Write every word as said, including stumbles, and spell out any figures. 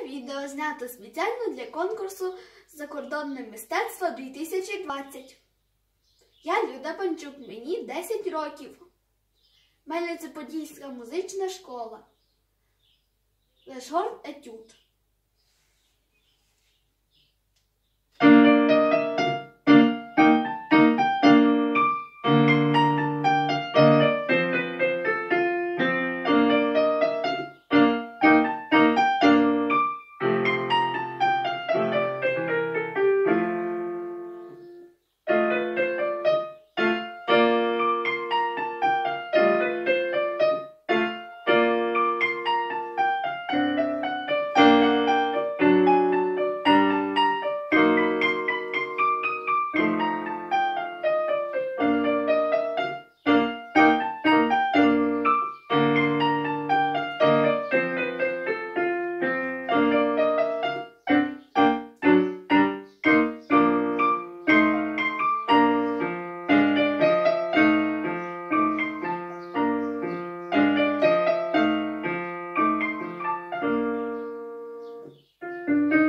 Це відео знято спеціально для конкурсу «Закордонне мистецтво дві тисячі двадцять». Я Люда Панчук, мені десять років. Мельницько-Подільська музична школа. Лешгорн етюд. Thank you.